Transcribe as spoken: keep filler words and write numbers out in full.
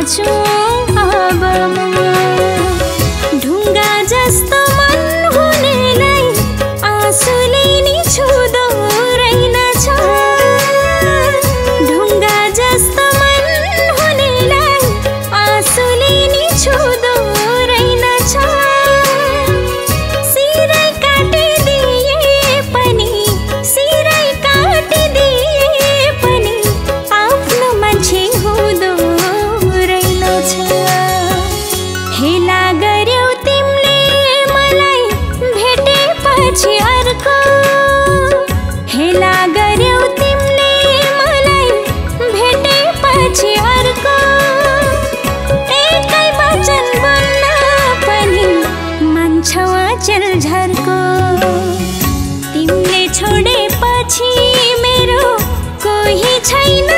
पाउँछु अब म ढुङ्गा जस्तो मन हुनेलाई आँसुले नि छुँदो रहेनछ ढुङ्गा जस्तो मन हुनेलाई आँसुले नि छुँदो रहेनछ सिरै काटिदिए पनि सिरै काटिदिए पनि आफ्नो मान्छे हुँदो रहेनछ हेला गर्यौ तिमीले मलाई भेटेपछि अर्को हेला गर्यौ तिमीले मलाई भेटेपछि अर्को एकै वचन बोल्न पनि मान्छौ अचेल झर्को तिमीले छोडेपछि मेरो कोही छैन